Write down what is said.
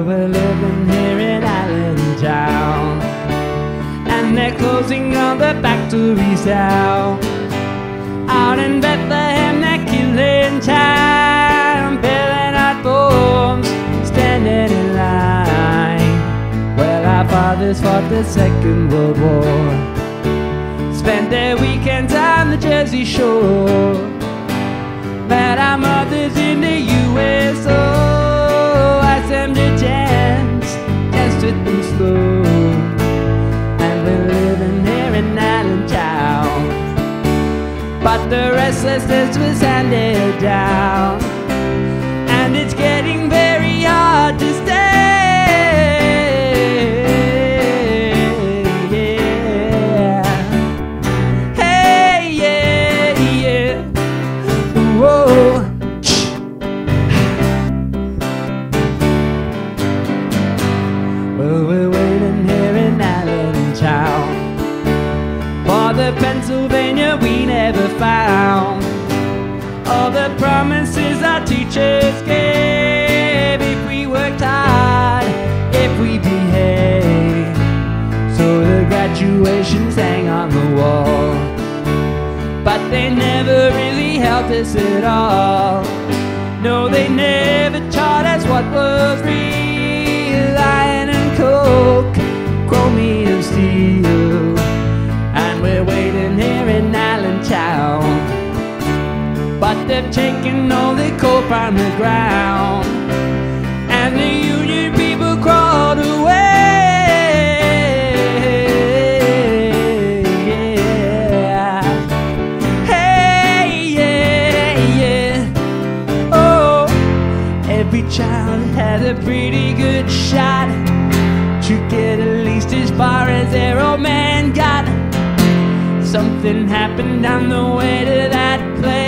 Well, we're living here in Allentown, and they're closing all the factories down. Out in Bethlehem, they're killing time, filling out forms, standing in line. Well, our fathers fought the Second World War, spent their weekends on the Jersey Shore. Met our mothers in the USO, asked them to dance with them slow. And we're living here in Allentown, but the restlessness was handed down, and it's getting very hard to stay. Yeah. Hey, yeah, yeah. Whoa. Well, we're waiting here in Allentown for the Pennsylvania we never found. All the promises our teachers gave, if we worked hard, if we behaved. So the graduations hang on the wall, but they never really helped us at all. No, they never taught us what was real. Iron and coke, chromium steel. And we're waiting here in Allentown, but they've taken all the coal from the ground, and the union people crawled away. Yeah. Hey, yeah, yeah. Oh, every child had a pretty good shot to get at least as far as their old man got. Something happened on the way to that place.